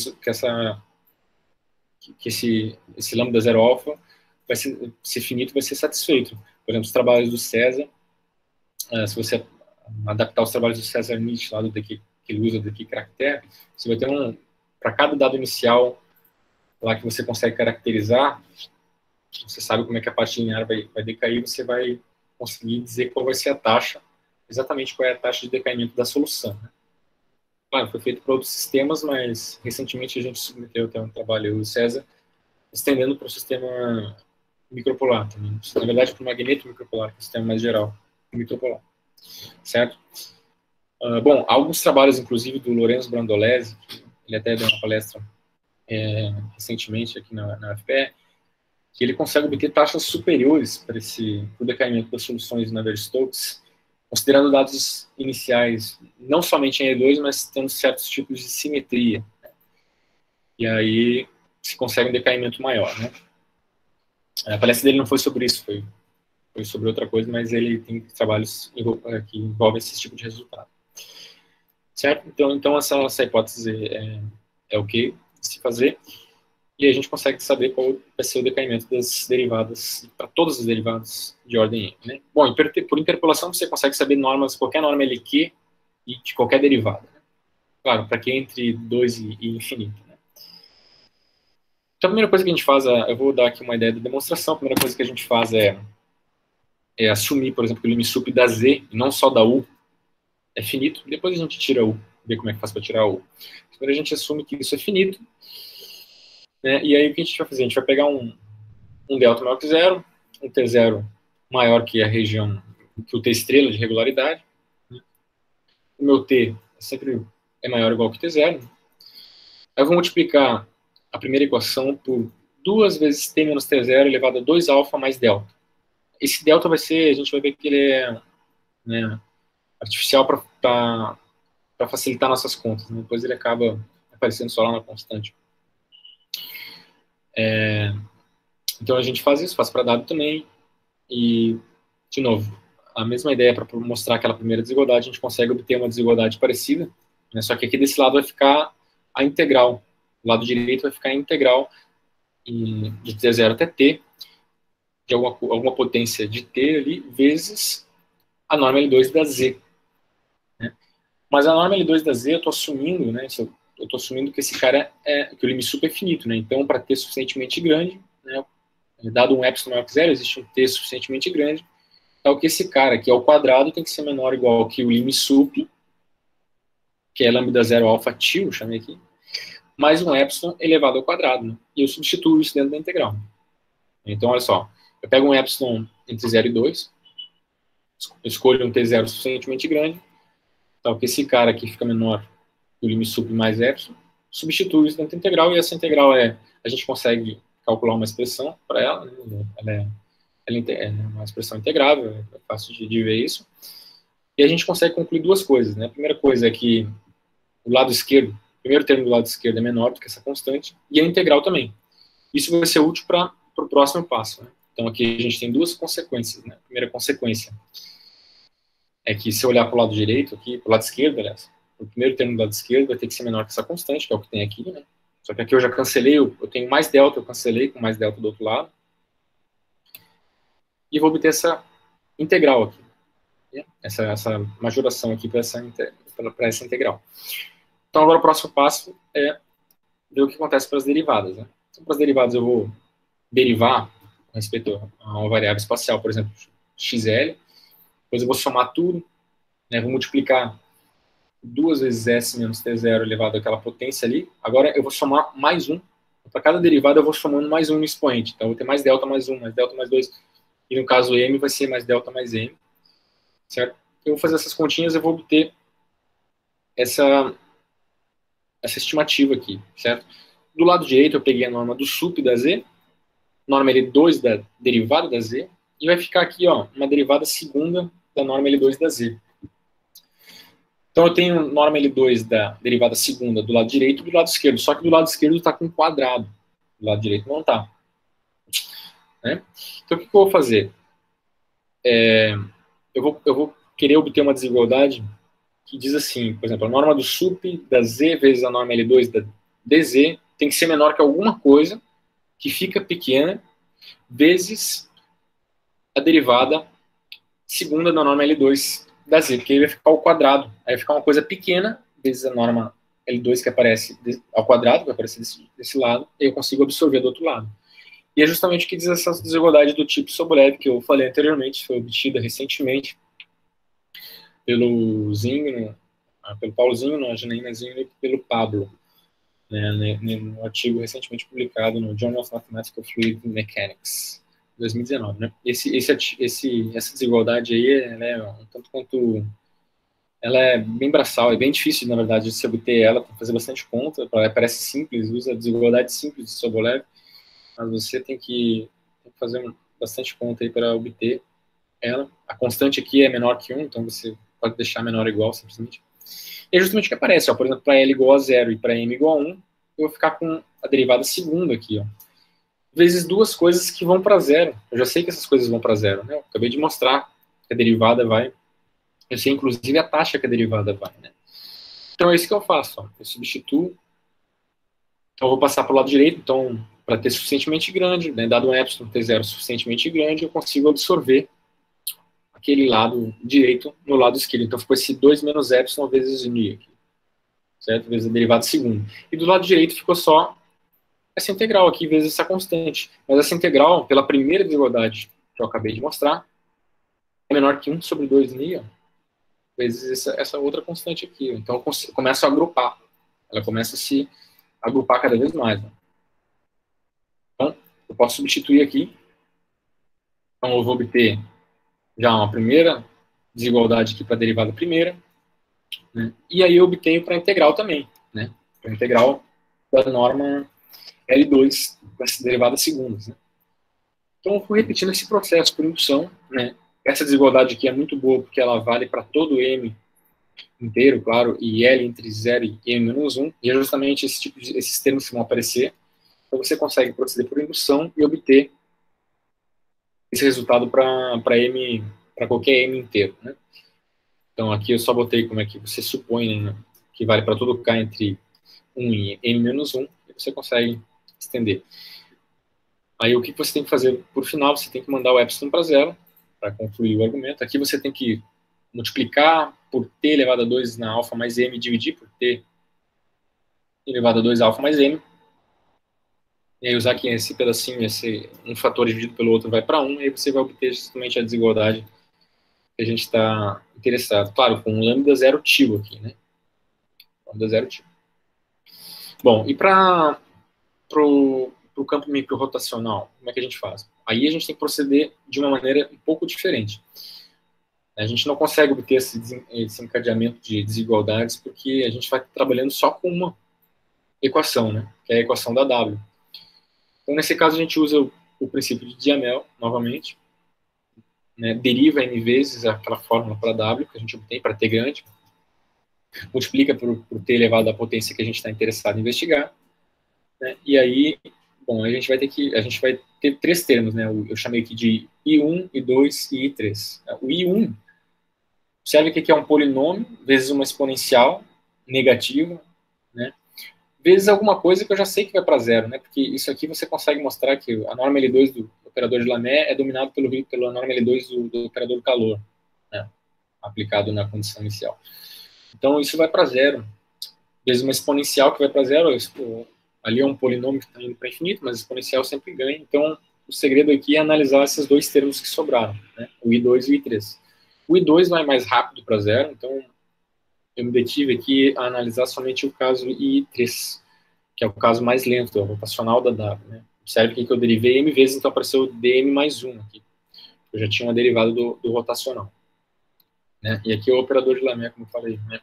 esse lambda zero alfa vai ser finito, vai ser satisfeito. Por exemplo, os trabalhos do César, se você adaptar os trabalhos do César Nietzsche, lá do Daqui, que ele usa do Daqui Caractere, você vai ter para cada dado inicial lá que você consegue caracterizar, você sabe como é que a parte linear vai decair, você vai conseguir dizer qual vai ser a taxa, exatamente qual é a taxa de decaimento da solução, né? Claro, foi feito para outros sistemas, mas recentemente a gente submeteu até um trabalho do César, estendendo para o sistema micropolar também. Na verdade, para o magneto micropolar, que é o sistema mais geral, micropolar. Certo? Bom, alguns trabalhos, inclusive, do Lorenzo Brandolesi, ele até deu uma palestra recentemente aqui na UFPE, que ele consegue obter taxas superiores para o decaimento das soluções de Navier-Stokes, considerando dados iniciais, não somente em E2, mas tendo certos tipos de simetria. E aí se consegue um decaimento maior, né? A palestra dele não foi sobre isso, foi sobre outra coisa, mas ele tem trabalhos que envolvem esse tipo de resultado. Certo? Então essa hipótese é ok de se fazer, e a gente consegue saber qual vai ser o decaimento das derivadas, para todas as derivadas de ordem M, né? Bom, por interpolação você consegue saber normas, qualquer norma LQ e de qualquer derivada, né? Claro, para que entre 2 e infinito, né? Então a primeira coisa que a gente faz, eu vou dar aqui uma ideia da demonstração, a primeira coisa que a gente faz é assumir, por exemplo, que o limsup da Z, e não só da U, é finito, depois a gente tira a U, ver como é que faz para tirar a U. Primeiro a gente assume que isso é finito, né? E aí o que a gente vai fazer? A gente vai pegar um delta maior que zero, um T0 maior que a região, que o T estrela de regularidade, né? O meu T sempre é maior ou igual que T0. Aí eu vou multiplicar a primeira equação por 2 vezes T menos T0 elevado a 2 alfa mais delta. Esse delta vai ser, a gente vai ver que ele é, né, artificial para facilitar nossas contas, né? Depois ele acaba aparecendo só lá na constante. Então a gente faz isso, faz para dado também, e, de novo, a mesma ideia para mostrar aquela primeira desigualdade, a gente consegue obter uma desigualdade parecida, né? Só que aqui desse lado vai ficar a integral, do lado direito vai ficar a integral de T0 até T, de alguma potência de T ali, vezes a norma L2 da Z, né? Mas a norma L2 da Z, eu estou assumindo, né, eu estou assumindo que esse cara que o limsup é finito, né? Então, para T suficientemente grande, né, dado um epsilon maior que zero, existe um T suficientemente grande, tal que esse cara aqui ao quadrado tem que ser menor ou igual que o limsup, que é lambda 0 alfa t, eu chamei aqui, mais um epsilon elevado ao quadrado, né? E eu substituo isso dentro da integral. Então, olha só, eu pego um epsilon entre 0 e 2, eu escolho um T0 suficientemente grande, tal que esse cara aqui fica menor que o limsup mais epsilon, substituo isso dentro da integral, e essa integral a gente consegue calcular uma expressão para ela, né? Ela é uma expressão integrável, é fácil de ver isso. E a gente consegue concluir duas coisas, né? A primeira coisa é que o lado esquerdo, o primeiro termo do lado esquerdo é menor do que essa constante, e a integral também. Isso vai ser útil para o próximo passo, né? Então aqui a gente tem duas consequências, né? A primeira consequência é que se eu olhar para o lado direito, aqui, para o lado esquerdo, aliás, o primeiro termo do lado esquerdo vai ter que ser menor que essa constante, que é o que tem aqui, né? Só que aqui eu já cancelei, eu tenho mais delta, eu cancelei com mais delta do outro lado. E vou obter essa integral aqui. Né? Essa majoração aqui para essa integral. Então agora o próximo passo é ver o que acontece para as derivadas. Né? Então, para as derivadas eu vou derivar com respeito a uma variável espacial, por exemplo, xl. Depois eu vou somar tudo, né? Vou multiplicar 2 vezes s menos t0 elevado àquela potência ali. Agora eu vou somar mais 1. Para cada derivada eu vou somando mais 1 no expoente. Então eu vou ter mais delta mais 1, mais delta mais 2. E no caso m vai ser mais delta mais m. Certo? Eu vou fazer essas continhas e eu vou obter essa estimativa aqui. Certo? Do lado direito eu peguei a norma do sup da z, norma L2 da derivada da z, e vai ficar aqui ó, uma derivada segunda da norma L2 da z. Então eu tenho norma L2 da derivada segunda do lado direito e do lado esquerdo, só que do lado esquerdo está com quadrado, do lado direito não está. Né? Então o que eu vou fazer? Eu vou querer obter uma desigualdade que diz assim, por exemplo, a norma do sup da z vezes a norma L2 da dz tem que ser menor que alguma coisa que fica pequena vezes a derivada segunda da norma L2 da Z, porque aí vai ficar ao quadrado. Aí vai ficar uma coisa pequena, vezes a norma L2 que aparece ao quadrado, vai aparecer desse lado, e eu consigo absorver do outro lado. E é justamente o que diz essa desigualdade do tipo Sobolev, que eu falei anteriormente, foi obtida recentemente pelo Zingno, pelo Paulo Zingno, a Janaína Zingno e pelo Pablo, né, no artigo recentemente publicado no Journal of Mathematical Fluid Mechanics, 2019. Né? Essa desigualdade aí, ela é um tanto quanto... Ela é bem braçal, é bem difícil, na verdade, de se obter ela, tem que fazer bastante conta, parece simples, usa a desigualdade simples de Sobolev, mas você tem que fazer bastante conta aí para obter ela. A constante aqui é menor que 1, então você pode deixar menor ou igual, simplesmente. E é justamente o que aparece, ó, por exemplo, para L igual a 0 e para M igual a 1, eu vou ficar com a derivada segunda aqui, ó, vezes duas coisas que vão para zero. Eu já sei que essas coisas vão para zero, né? Eu acabei de mostrar que a derivada vai... Eu sei, inclusive, a taxa que a derivada vai, né? Então, é isso que eu faço, ó. Eu substituo. Então, eu vou passar para o lado direito. Então, para ter suficientemente grande, né, dado um epsilon t0 suficientemente grande, eu consigo absorver aquele lado direito no lado esquerdo. Então, ficou esse 2 menos epsilon vezes mi aqui, certo? Vezes a derivada segunda. E do lado direito ficou só essa integral aqui, vezes essa constante. Mas essa integral, pela primeira desigualdade que eu acabei de mostrar, é menor que 1 sobre 2 mi, ó, vezes essa outra constante aqui. Então, eu começo a agrupar. Ela começa a se agrupar cada vez mais. Né? Então, eu posso substituir aqui. Então, eu vou obter já uma primeira desigualdade aqui para a derivada primeira. Né? E aí eu obtenho para a integral também. Né? Para a integral da norma L2, com essa derivada segundas. Né? Então, eu vou repetindo esse processo por indução. Né? Essa desigualdade aqui é muito boa, porque ela vale para todo M inteiro, claro, e L entre 0 e M-1, e é justamente esses termos que vão aparecer. Então, você consegue proceder por indução e obter esse resultado para M, para qualquer M inteiro, né? Então, aqui eu só botei como é que você supõe, né, que vale para todo K entre 1 e M-1, e você consegue estender. Aí, o que você tem que fazer por final? Você tem que mandar o epsilon para zero, para concluir o argumento. Aqui você tem que multiplicar por t elevado a 2 na alfa mais m, dividir por t elevado a 2 alfa mais m, e aí usar aqui esse pedacinho, um fator dividido pelo outro vai para 1, e aí você vai obter justamente a desigualdade que a gente está interessado. Claro, com um lambda zero tio aqui, né? Lambda zero tio. Bom, e para o campo micro-rotacional, como é que a gente faz? Aí a gente tem que proceder de uma maneira um pouco diferente. A gente não consegue obter esse encadeamento de desigualdades porque a gente vai trabalhando só com uma equação, né? Que é a equação da W. Então, nesse caso, a gente usa o princípio de Diamel, novamente, né, deriva n vezes aquela fórmula para W que a gente obtém para t grande, multiplica por t elevado à potência que a gente está interessado em investigar, né, e aí, bom, a gente vai ter três termos, né, eu chamei aqui de I1, I2 e I3. O I1 observe que aqui é um polinômio vezes uma exponencial negativa, né, vezes alguma coisa que eu já sei que vai para zero, né? Porque isso aqui você consegue mostrar que a norma L2 do operador de Lamé é dominado pela norma L2 do operador do calor, né? Aplicado na condição inicial. Então, isso vai para zero. Vezes uma exponencial que vai para zero, ali é um polinômio que está indo para infinito, mas exponencial sempre ganha. Então, o segredo aqui é analisar esses dois termos que sobraram, né? O I2 e o I3. O I2 vai mais rápido para zero, então eu me detive aqui a analisar somente o caso I3, que é o caso mais lento, é o rotacional da W. Né? Observe que eu derivei M vezes, então apareceu dm mais 1 aqui. Eu já tinha uma derivada do rotacional. Né? E aqui é o operador de Lamé, como eu falei. Né?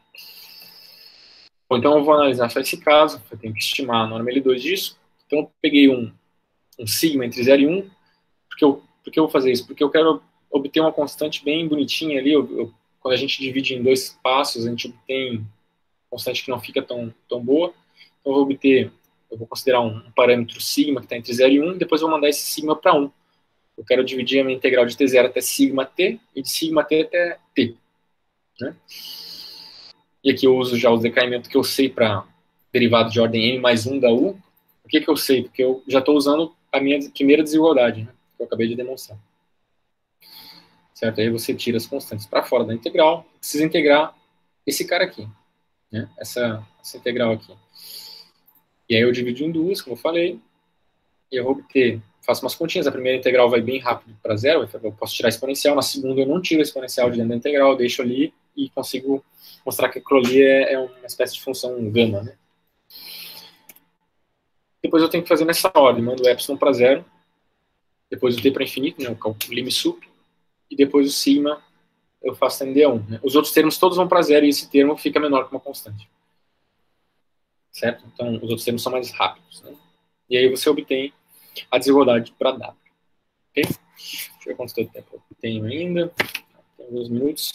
Bom, então eu vou analisar só esse caso, eu tenho que estimar a norma L2 disso. Então eu peguei um sigma entre 0 e 1. Por que eu vou fazer isso? Porque eu quero obter uma constante bem bonitinha ali. Quando a gente divide em dois passos, a gente obtém constante que não fica tão boa. Então eu vou considerar um parâmetro sigma que está entre 0 e 1, depois eu vou mandar esse sigma para 1. Eu quero dividir a minha integral de t0 até sigma t e de sigma t até t. Né? E aqui eu uso já o decaimento que eu sei para derivado de ordem m mais 1 da u. Por que eu sei? Porque eu já estou usando a minha primeira desigualdade, né, que eu acabei de demonstrar. certo? Aí você tira as constantes para fora da integral, precisa integrar esse cara aqui, né? Essa integral aqui. E aí eu divido em duas, como eu falei, e eu vou obter, faço umas continhas, a primeira integral vai bem rápido para zero, eu posso tirar a exponencial, na segunda eu não tiro a exponencial de dentro da integral, eu deixo ali e consigo mostrar que aquilo ali é uma espécie de função gama, né? Depois eu tenho que fazer nessa ordem, mando o epsilon para zero, depois o t para infinito, né, o lim sup, e depois o sigma eu faço MD1. Né? Os outros termos todos vão para zero e esse termo fica menor que uma constante. Certo? Então, os outros termos são mais rápidos. Né? E aí você obtém a desigualdade para W. Ok? Deixa eu ver quanto tempo eu tenho ainda. Tem 2 minutos.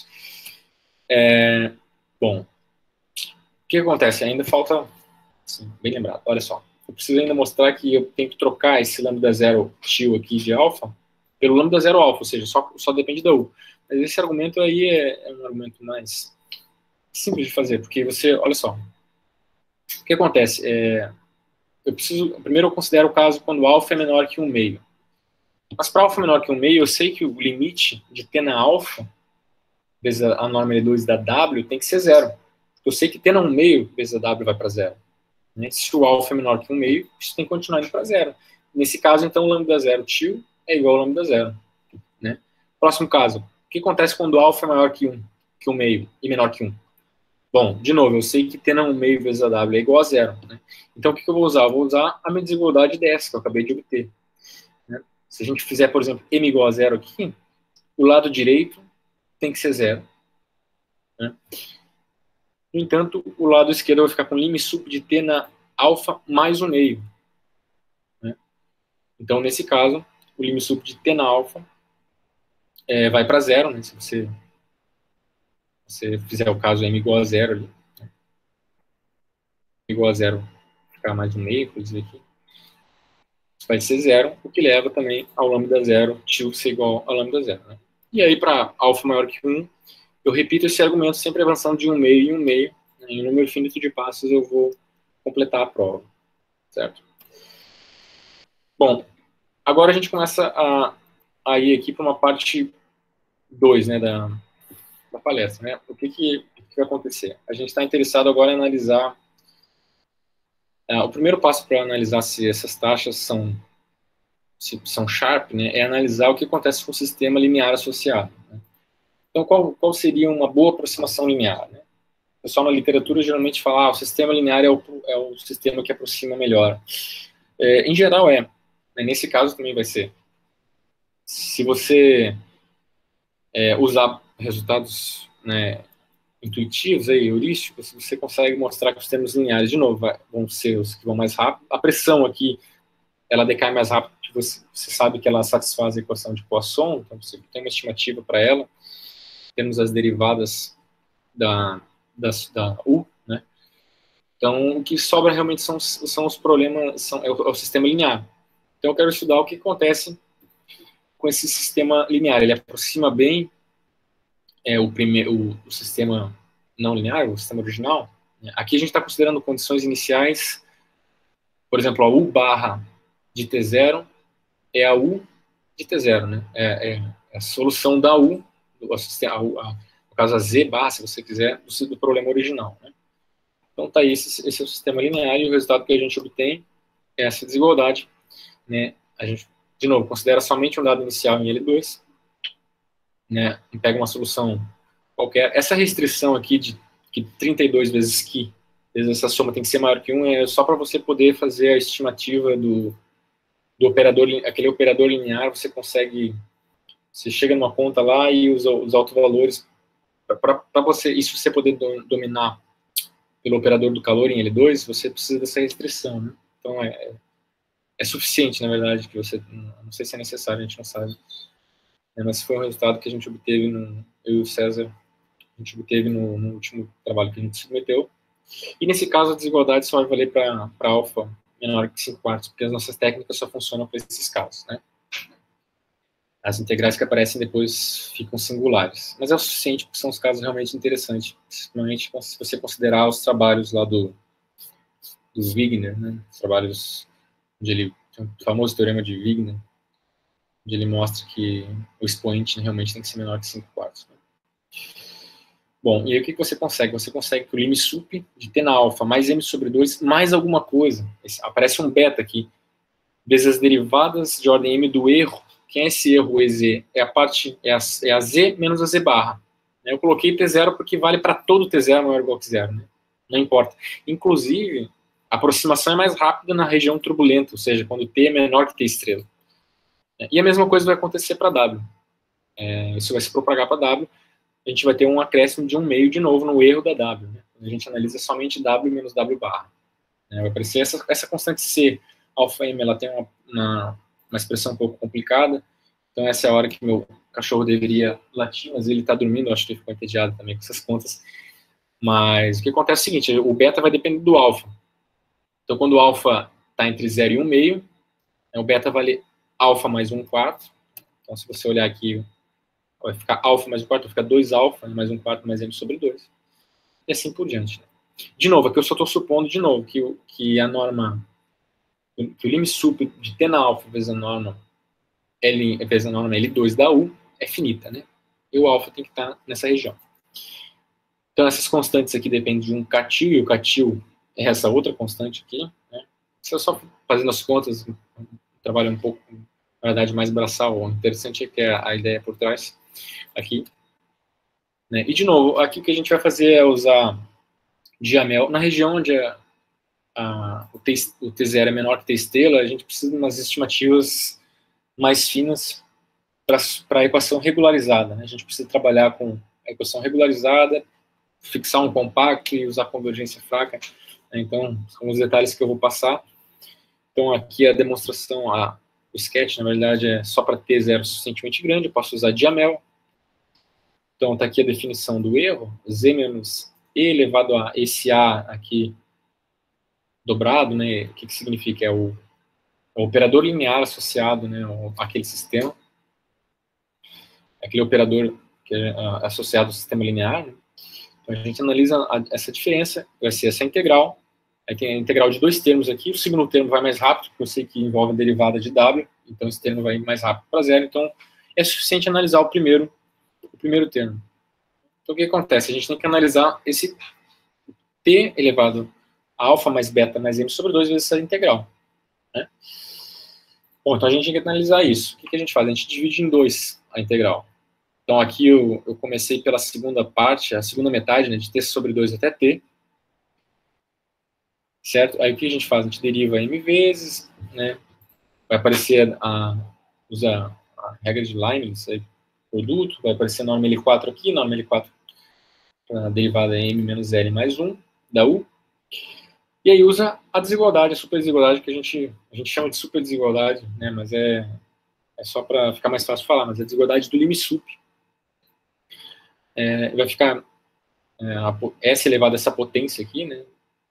Bom, o que acontece? Ainda falta... Sim, bem lembrado. Olha só. Eu preciso ainda mostrar que eu tenho que trocar esse lambda zero tio aqui de alfa pelo lambda zero alfa, ou seja, só depende da U. Mas esse argumento aí é um argumento mais simples de fazer, porque você, olha só, o que acontece? Primeiro eu considero o caso quando alfa é menor que 1/2. Mas para alfa menor que 1/2, eu sei que o limite de t na alfa, vezes a norma L2 da W, tem que ser zero. Eu sei que t na 1/2 vezes a W vai para zero. Né? Se o alfa é menor que 1/2, isso tem que continuar indo para zero. Nesse caso, então, o lambda zero tio é igual ao lambda zero. Né? Próximo caso, o que acontece quando o alfa é maior que 1/2 e menor que 1? Bom, de novo, eu sei que t na 1/2 vezes a W é igual a zero. Né? Então, o que eu vou usar? Eu vou usar a minha desigualdade dessa, que eu acabei de obter. Né? Se a gente fizer, por exemplo, m igual a zero aqui, o lado direito tem que ser zero. Né? No entanto, o lado esquerdo vai ficar com lim sup de t na alfa mais 1/2. Né? Então, nesse caso, o lim sup de t na alfa vai para zero, né? Se você fizer o caso m igual a zero ali. Né? Igual a zero, ficar mais 1/2, por dizer aqui. Isso vai ser zero, o que leva também ao lambda zero, tio ser igual a lambda zero. Né? E aí, para alfa maior que 1, eu repito esse argumento sempre avançando de 1/2 em 1/2. Né? Em número infinito de passos eu vou completar a prova. Certo? Bom, agora a gente começa a ir aqui para uma parte 2, né, da palestra. Né? O que vai acontecer? A gente está interessado agora em analisar... o primeiro passo para analisar se essas taxas são Sharp, né, é analisar o que acontece com o sistema linear associado. Né? Então, qual seria uma boa aproximação linear? Né? O pessoal na literatura geralmente fala o sistema linear é o sistema que aproxima melhor. Em geral né? Nesse caso também vai ser. Se você usar resultados, né, intuitivos, heurísticos, você consegue mostrar que os termos lineares, de novo, vão ser os que vão mais rápido. A pressão aqui, ela decai mais rápido, porque você sabe que ela satisfaz a equação de Poisson, então você tem uma estimativa para ela. Temos as derivadas da U, né? Então, o que sobra realmente são os problemas, é o sistema linear. Então, eu quero estudar o que acontece com esse sistema linear. Ele aproxima bem o sistema não linear, o sistema original. Aqui a gente está considerando condições iniciais, por exemplo, a U barra de T0 é a U de T0, né? É a solução da U, no caso a Z barra, se você quiser, do problema original. Né? Então tá aí, esse é o sistema linear e o resultado que a gente obtém é essa desigualdade. Né? A gente, de novo, considera somente um dado inicial em L2, né? E pega uma solução qualquer. Essa restrição aqui de que 32 vezes que, vezes essa soma tem que ser maior que 1, é só para você poder fazer a estimativa do operador, aquele operador linear, você consegue, você chega numa conta lá e usa os autovalores para você poder dominar pelo operador do calor em L2, você precisa dessa restrição, né? Então é suficiente, na verdade, que você, não sei se é necessário, a gente não sabe, mas foi um resultado que a gente obteve, eu e o César, a gente obteve no último trabalho que a gente submeteu, e nesse caso a desigualdade só vai valer para alfa menor que 5/4, porque as nossas técnicas só funcionam para esses casos, né? As integrais que aparecem depois ficam singulares. Mas é o suficiente, porque são os casos realmente interessantes, principalmente se você considerar os trabalhos lá dos Wigner, né? Os trabalhos onde ele tem o famoso teorema de Wigner. onde ele mostra que o expoente realmente tem que ser menor que 5/4. Né? Bom, e aí o que você consegue? Você consegue que o lim sup de t na alfa mais m sobre 2 mais alguma coisa. Aparece um beta aqui, vezes as derivadas de ordem m do erro. Quem é esse erro, EZ? É a z menos a z barra. Eu coloquei t0 porque vale para todo t0 maior ou igual que 0. Né? Não importa. Inclusive, a aproximação é mais rápida na região turbulenta, ou seja, quando t é menor que t estrela. E a mesma coisa vai acontecer para W. Isso vai se propagar para W. A gente vai ter um acréscimo de 1/2 de novo no erro da W. Né? A gente analisa somente W menos W barra. Vai aparecer essa constante C, alfa M, ela tem uma expressão um pouco complicada. Então essa é a hora que meu cachorro deveria latir, mas ele está dormindo, eu acho que ele ficou entediado também com essas contas. Mas o que acontece é o seguinte, o beta vai depender do alfa. Então quando o alfa está entre 0 e 1/2, o beta vale alfa mais 1/4. Então se você olhar aqui, vai ficar alfa mais 1/4, vai ficar 2 alfa mais 1/4 mais m sobre 2. E assim por diante. De novo, aqui eu só estou supondo de novo que a norma, que o lim sup de t na alfa vezes a norma L2 da U é finita, né? E o alfa tem que estar nessa região. Então essas constantes aqui dependem de um catil, e o catil é essa outra constante aqui, né? Se eu só fazendo as contas, trabalho um pouco, na verdade, mais braçal. O interessante é que a ideia por trás aqui. Né? E de novo, aqui o que a gente vai fazer é usar Diamel na região onde o T0 é menor que T estrela, a gente precisa de umas estimativas mais finas para a equação regularizada. Né? A gente precisa trabalhar com a equação regularizada, fixar um compacto e usar convergência fraca. Né? Então, são os detalhes que eu vou passar. Então, aqui a demonstração, o sketch, na verdade, é só para T0 suficientemente grande, eu posso usar Diamel. Então, está aqui a definição do erro, Z menos E elevado a esse A aqui dobrado, né? O que significa? É o operador linear associado, né, àquele sistema. Aquele operador que é associado ao sistema linear. Né? Então, a gente analisa essa diferença, vai ser essa integral. Aí tem a integral de 2 termos aqui, o segundo termo vai mais rápido, porque eu sei que envolve a derivada de W, então esse termo vai mais rápido para zero, então é suficiente analisar o primeiro termo. Então, o que acontece? A gente tem que analisar esse t elevado a alfa mais beta mais m sobre 2 vezes essa integral. Né? Bom, então a gente tem que analisar isso. O que a gente faz? A gente divide em 2 a integral. Então, aqui eu comecei pela segunda parte, a segunda metade, né, de t sobre 2 até t. Certo? Aí o que a gente faz? A gente deriva m vezes, né? Vai aparecer usa a regra de Leibniz, aí, produto, vai aparecer a norma L4 aqui, norma L4 para a derivada m menos L mais 1 da U. E aí usa a desigualdade, a superdesigualdade, que a gente chama de superdesigualdade, né? Mas é só para ficar mais fácil falar, mas é a desigualdade do lim sup. Vai ficar S elevado a essa potência aqui, né?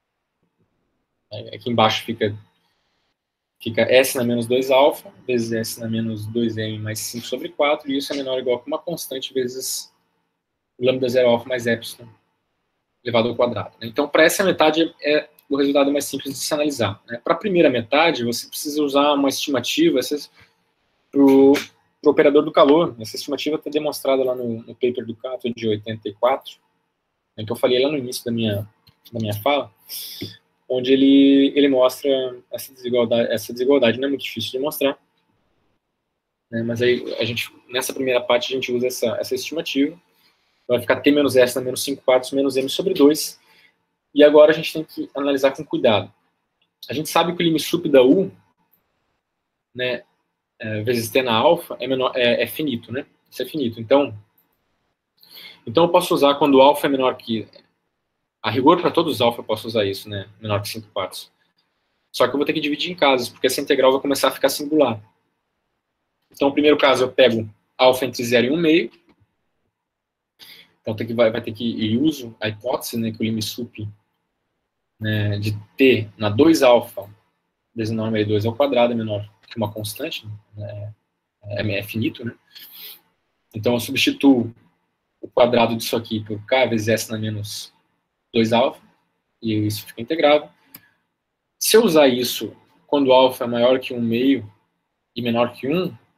Aqui embaixo fica S na menos 2 alfa, vezes S na menos 2m mais 5 sobre 4, e isso é menor ou igual a uma constante vezes lambda 0 alfa mais epsilon elevado ao quadrado. Né? Então, para essa metade é o resultado mais simples de se analisar. Né? Para a primeira metade, você precisa usar uma estimativa para o operador do calor. Essa estimativa está demonstrada lá no paper do Cato de 84, né, que eu falei lá no início da minha fala, onde ele mostra essa desigualdade. Não é muito difícil de mostrar, né, mas aí nessa primeira parte a gente usa essa estimativa. Vai ficar t menos s na menos 5/4 menos m sobre 2. E agora a gente tem que analisar com cuidado. A gente sabe que o lim sup da U, né, vezes t na alfa, é finito, né? Isso é finito. Então eu posso usar quando o alfa é menor que... A rigor, para todos os alfa, eu posso usar isso, né? Menor que 5/4. Só que eu vou ter que dividir em casas, porque essa integral vai começar a ficar singular. Então, no primeiro caso, eu pego alfa entre 0 e 1/2. Então, vai ter que ir uso a hipótese, né, que o lim sup, né, de t na 2 alfa vezes a norma L2 ao quadrado é menor que uma constante, né, é finito, né? Então, eu substituo o quadrado disso aqui por k vezes s na menos 2 alfa, e isso fica integrável. Se eu usar isso quando alfa é maior que 1/2 e menor que 1,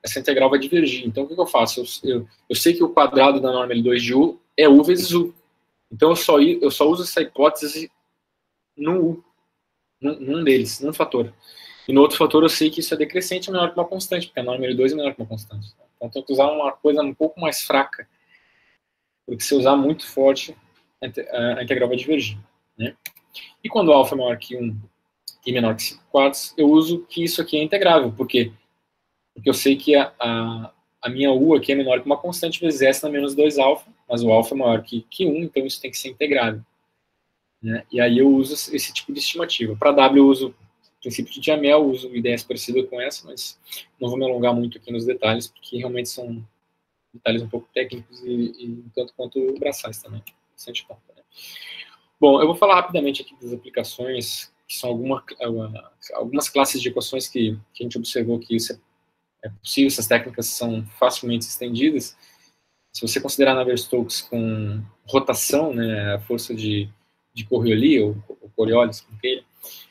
essa integral vai divergir. Então, o que eu faço? Eu sei que o quadrado da norma L2 de U é U vezes U. Então, eu só uso essa hipótese no U, num deles, num fator. E no outro fator eu sei que isso é decrescente, é menor que uma constante, porque a norma L2 é menor que uma constante. Então, tenho que usar uma coisa um pouco mais fraca, porque se eu usar muito forte, a integral vai divergir, né? E quando alfa é maior que 1 e menor que 5 quartos, eu uso que isso aqui é integrável. Por quê? Porque eu sei que a minha U aqui é menor que uma constante vezes S na menos 2 alfa, mas o alfa é maior que 1, então isso tem que ser integrável, né? E aí eu uso esse tipo de estimativa. Para W eu uso o princípio de Jamel, uso ideias parecidas com essa, mas não vou me alongar muito aqui nos detalhes, porque realmente são detalhes um pouco técnicos e tanto quanto braçais também. Bastante ponto, né? Bom, eu vou falar rapidamente aqui das aplicações, que são algumas classes de equações que a gente observou que isso é possível, essas técnicas são facilmente estendidas. Se você considerar Navier-Stokes com rotação, né, a força de Coriolis, ou Coriolis, como queira,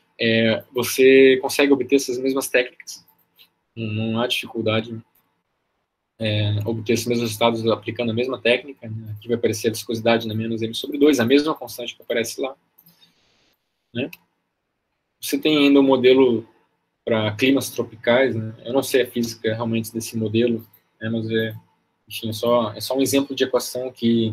você consegue obter essas mesmas técnicas. Não há dificuldade obter esses mesmos resultados aplicando a mesma técnica, né? Aqui vai aparecer a viscosidade na menos m/2, a mesma constante que aparece lá, né? Você tem ainda um modelo para climas tropicais, né? Eu não sei a física realmente desse modelo, né? Mas enfim, é só um exemplo de equação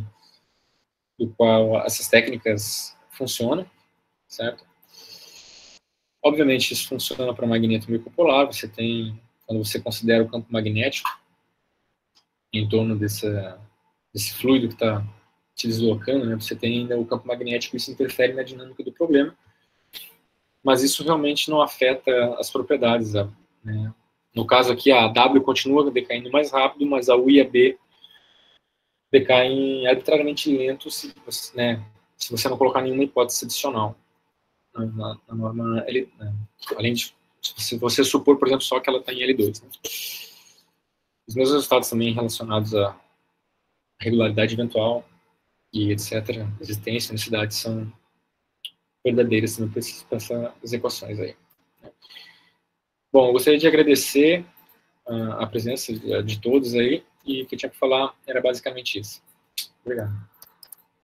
do qual essas técnicas funcionam, certo? Obviamente isso funciona para magneto micropolar. Você tem, quando você considera o campo magnético em torno desse fluido que está se deslocando, né, você tem ainda o campo magnético, isso interfere na dinâmica do problema, mas isso realmente não afeta as propriedades, né? No caso aqui, a W continua decaindo mais rápido, mas a U e a B decaem arbitrariamente lento se você não colocar nenhuma hipótese adicional na norma L, né? Além de, se você supor, por exemplo, só que ela está em L2. Né? Os meus resultados também relacionados à regularidade eventual e etc., resistência, unicidade, são verdadeiras, não preciso para essas equações aí. Bom, eu gostaria de agradecer a presença de todos aí, e o que eu tinha para falar era basicamente isso. Obrigado.